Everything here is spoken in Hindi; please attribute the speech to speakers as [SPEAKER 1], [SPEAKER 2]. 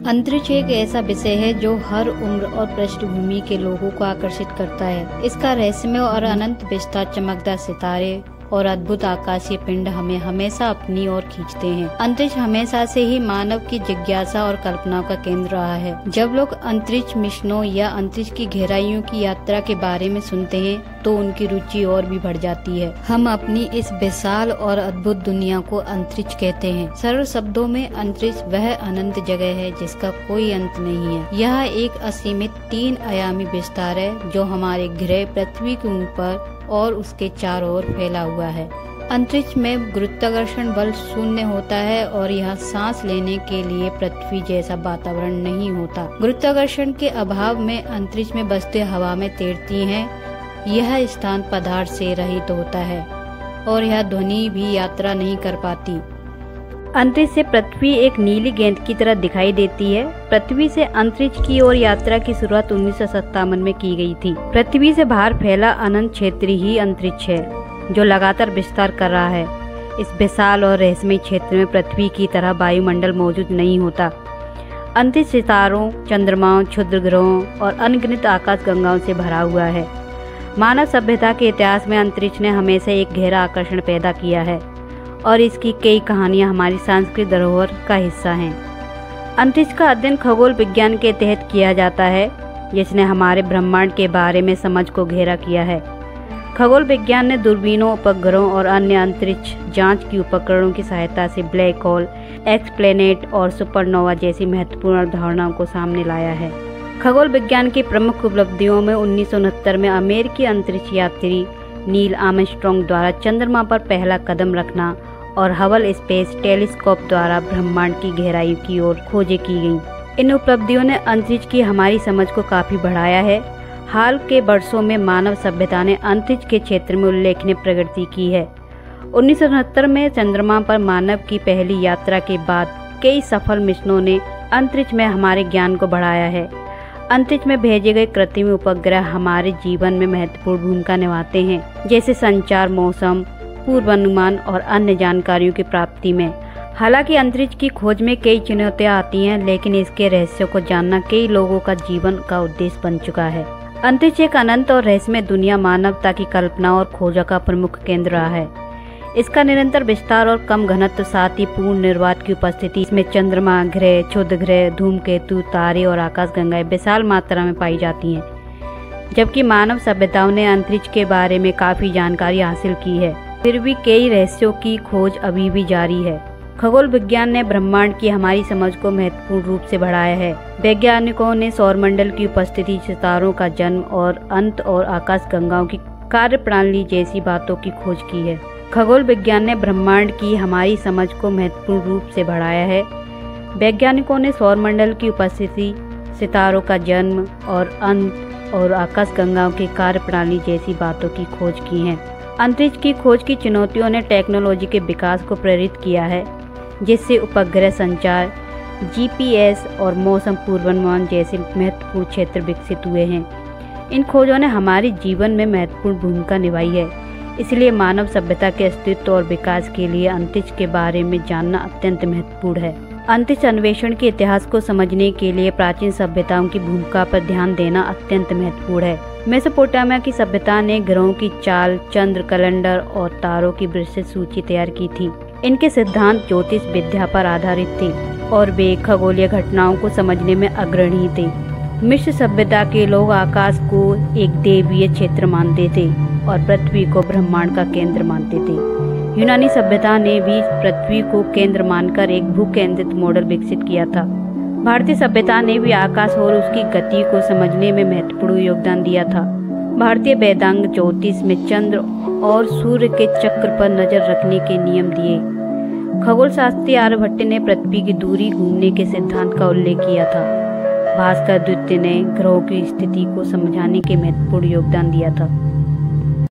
[SPEAKER 1] अंतरिक्ष एक ऐसा विषय है जो हर उम्र और पृष्ठभूमि के लोगों को आकर्षित करता है। इसका रहस्यमय और अनंत विस्तार, चमकदार सितारे और अद्भुत आकाशीय पिंड हमें हमेशा अपनी ओर खींचते हैं। अंतरिक्ष हमेशा से ही मानव की जिज्ञासा और कल्पनाओं का केंद्र रहा है। जब लोग अंतरिक्ष मिशनों या अंतरिक्ष की गहराइयों की यात्रा के बारे में सुनते हैं तो उनकी रुचि और भी बढ़ जाती है। हम अपनी इस विशाल और अद्भुत दुनिया को अंतरिक्ष कहते हैं। सरल शब्दों में अंतरिक्ष वह अनंत जगह है जिसका कोई अंत नहीं है। यह एक असीमित 3 आयामी विस्तार है जो हमारे ग्रह पृथ्वी के ऊपर और उसके चारों ओर फैला हुआ है। अंतरिक्ष में गुरुत्वाकर्षण बल शून्य होता है और यह सांस लेने के लिए पृथ्वी जैसा वातावरण नहीं होता। गुरुत्वाकर्षण के अभाव में अंतरिक्ष में बस्ते हवा में तैरती हैं। यह स्थान पदार्थ से रहित होता है और यह ध्वनि भी यात्रा नहीं कर पाती। अंतरिक्ष से पृथ्वी एक नीली गेंद की तरह दिखाई देती है। पृथ्वी से अंतरिक्ष की ओर यात्रा की शुरुआत 1957 में की गई थी। पृथ्वी से बाहर फैला अनंत क्षेत्र ही अंतरिक्ष है जो लगातार विस्तार कर रहा है। इस विशाल और रहस्यमय क्षेत्र में पृथ्वी की तरह वायुमंडल मौजूद नहीं होता। अंतरिक्ष सितारों, चंद्रमाओं, क्षुद्र ग्रहों और अनगिनत आकाशगंगाओं से भरा हुआ है। मानव सभ्यता के इतिहास में अंतरिक्ष ने हमेशा एक गहरा आकर्षण पैदा किया है और इसकी कई कहानियां हमारी सांस्कृतिक धरोहर का हिस्सा हैं। अंतरिक्ष का अध्ययन खगोल विज्ञान के तहत किया जाता है जिसने हमारे ब्रह्मांड के बारे में समझ को गहरा किया है। खगोल विज्ञान ने दूरबीनों, उपग्रहों और अन्य अंतरिक्ष जांच की उपकरणों की सहायता से ब्लैक होल, एक्सप्लैनेट और सुपरनोवा जैसी महत्वपूर्ण अवधारणाओं को सामने लाया है। खगोल विज्ञान की प्रमुख उपलब्धियों में 1969 में अमेरिकी अंतरिक्ष यात्री नील आर्मस्ट्रांग द्वारा चंद्रमा पर पहला कदम रखना और हबल स्पेस टेलीस्कोप द्वारा ब्रह्मांड की गहराई की ओर खोजें की गईं। इन उपलब्धियों ने अंतरिक्ष की हमारी समझ को काफी बढ़ाया है। हाल के वर्षों में मानव सभ्यता ने अंतरिक्ष के क्षेत्र में उल्लेखनीय प्रगति की है। 1969 में चंद्रमा पर मानव की पहली यात्रा के बाद कई सफल मिशनों ने अंतरिक्ष में हमारे ज्ञान को बढ़ाया है। अंतरिक्ष में भेजे गए कृत्रिम उपग्रह हमारे जीवन में महत्वपूर्ण भूमिका निभाते हैं, जैसे संचार, मौसम पूर्वानुमान और अन्य जानकारियों की प्राप्ति में। हालांकि अंतरिक्ष की खोज में कई चुनौतियां आती हैं, लेकिन इसके रहस्यों को जानना कई लोगों का जीवन का उद्देश्य बन चुका है। अंतरिक्ष एक अनंत और रहस्यमय दुनिया मानवता की कल्पना और खोज का प्रमुख केंद्र रहा है। इसका निरंतर विस्तार और कम घनत्व, साथ ही पूर्ण निर्वात की उपस्थिति, इसमें चंद्रमा, ग्रह, क्षुद्र ग्रह, धूमकेतु, तारे और आकाशगंगाएं विशाल मात्रा में पाई जाती हैं। जबकि मानव सभ्यताओं ने अंतरिक्ष के बारे में काफी जानकारी हासिल की है, फिर भी कई रहस्यों की खोज अभी भी जारी है। खगोल विज्ञान ने ब्रह्मांड की हमारी समझ को महत्वपूर्ण रूप से बढ़ाया है। वैज्ञानिकों ने सौरमंडल की उपस्थिति, सितारों का जन्म और अंत और आकाशगंगाओं की कार्यप्रणाली जैसी बातों की खोज की है। खगोल विज्ञान ने ब्रह्मांड की हमारी समझ को महत्वपूर्ण रूप से बढ़ाया है। वैज्ञानिकों ने सौरमंडल की उपस्थिति, सितारों का जन्म और अंत और आकाशगंगाओं की कार्यप्रणाली जैसी बातों की खोज की है। अंतरिक्ष की खोज की चुनौतियों ने टेक्नोलॉजी के विकास को प्रेरित किया है, जिससे उपग्रह संचार, जीपीएस और मौसम पूर्वानुमान जैसे महत्वपूर्ण क्षेत्र विकसित हुए हैं। इन खोजों ने हमारे जीवन में महत्वपूर्ण भूमिका निभाई है। इसलिए मानव सभ्यता के अस्तित्व और विकास के लिए अंतरिक्ष के बारे में जानना अत्यंत महत्वपूर्ण है। अंतरिक्ष अन्वेषण के इतिहास को समझने के लिए प्राचीन सभ्यताओं की भूमिका पर ध्यान देना अत्यंत महत्वपूर्ण है। मेसोपोटामिया की सभ्यता ने ग्रहों की चाल, चंद्र, कैलेंडर और तारों की विस्तृत सूची तैयार की थी। इनके सिद्धांत ज्योतिष विद्या पर आधारित थे और वे खगोलीय घटनाओं को समझने में अग्रणी थे। मिस्र सभ्यता के लोग आकाश को एक देवीय क्षेत्र मानते थे और पृथ्वी को ब्रह्मांड का केंद्र मानते थे। यूनानी सभ्यता ने भी पृथ्वी को केंद्र मानकर एक भूकेंद्रित मॉडल विकसित किया था। भारतीय सभ्यता ने भी आकाश और उसकी गति को समझने में महत्वपूर्ण योगदान दिया था। भारतीय वेदांग ज्योतिष में चंद्र और सूर्य के चक्र पर नजर रखने के नियम दिए। खगोल शास्त्री आर्यभट्ट ने पृथ्वी की दूरी घूमने के सिद्धांत का उल्लेख किया था। भास्कर द्वितीय ने ग्रहों की स्थिति को समझाने के महत्वपूर्ण योगदान दिया था।